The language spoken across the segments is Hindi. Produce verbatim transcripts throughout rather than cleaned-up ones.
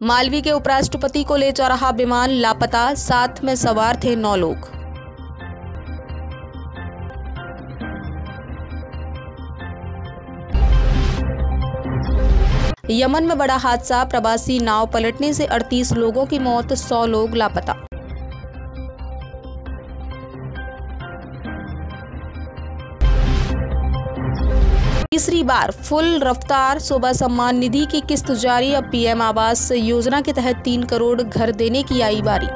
मालवी के उपराष्ट्रपति को ले जा रहा विमान लापता, साथ में सवार थे नौ लोग। यमन में बड़ा हादसा, प्रवासी नाव पलटने से अड़तीस लोगों की मौत, सौ लोग लापता। तीसरी बार फुल रफ्तार सुबह सम्मान निधि की किस्त जारी, अब पीएम आवास योजना के तहत तीन करोड़ घर देने की आई बारी।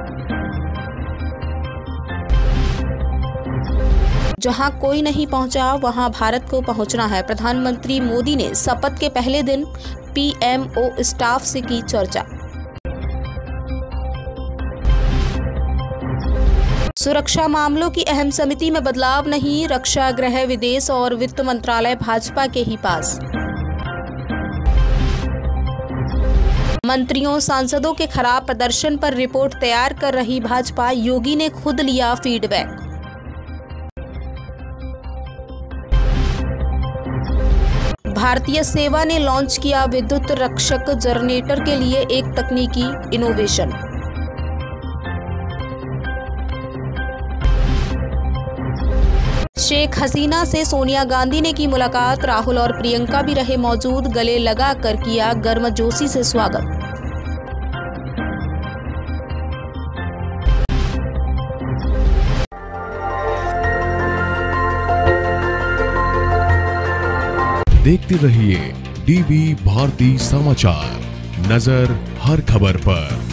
जहां कोई नहीं पहुंचा वहां भारत को पहुंचना है, प्रधानमंत्री मोदी ने शपथ के पहले दिन पीएमओ स्टाफ से की चर्चा। सुरक्षा मामलों की अहम समिति में बदलाव नहीं, रक्षा, गृह, विदेश और वित्त मंत्रालय भाजपा के ही पास। मंत्रियों सांसदों के खराब प्रदर्शन पर रिपोर्ट तैयार कर रही भाजपा, योगी ने खुद लिया फीडबैक। भारतीय सेवा ने लॉन्च किया विद्युत रक्षक जनरेटर के लिए एक तकनीकी इनोवेशन। शेख हसीना से सोनिया गांधी ने की मुलाकात, राहुल और प्रियंका भी रहे मौजूद, गले लगा कर किया गर्मजोशी से स्वागत। देखते रहिए डीवी भारती समाचार, नजर हर खबर पर।